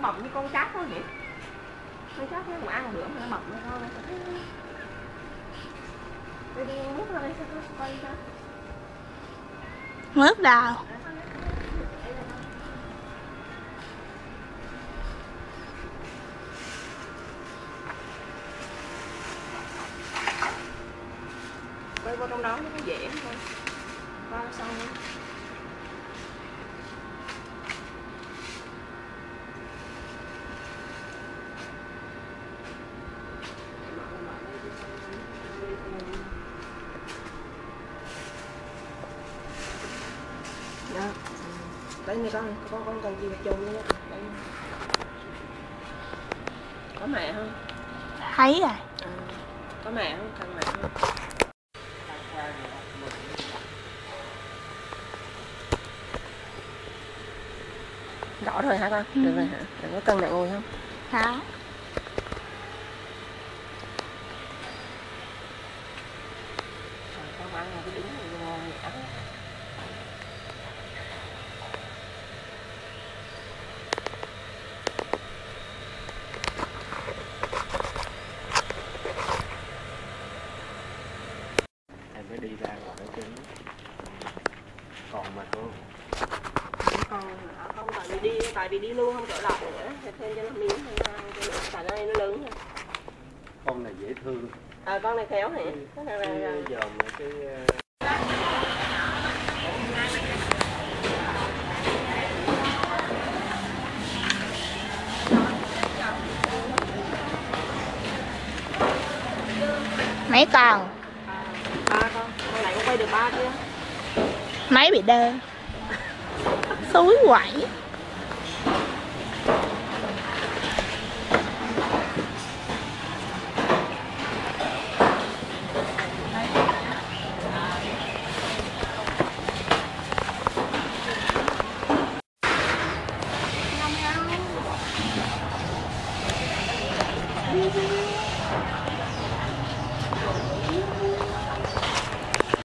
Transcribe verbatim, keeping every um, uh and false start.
mập như con chát thôi nhỉ? Con chát nó mà ăn bữa mà nó mập nó ngon. Đi đi múc ra đây coi sao. Mướp đào. Quay vô trong đó nó có dễ thôi. Qua xong đi. Đó. Đấy này con, con con cần gì mà chồng nữa. Có mẹ không? Thấy rồi. À, có mẹ không? Cần mẹ không? Rõ rồi hả con? Ừ. Được rồi hả? Đừng có cân nặng ngồi không? Hả? Con ăn là cái đứng ngon ăn. Em mới đi ra ngoài cái trứng còn mà cô Còn không tại vì đi tại vì đi luôn không trở lại nữa thì thêm cho nó miếng thôi tại đây nó lớn rồi. con này dễ thương. À, con này khéo hả? Cái này là dòm cái Mấy con? ba con, con này con quay được ba chưa? Mấy bị đơ. Xúi quẩy. Đi đi.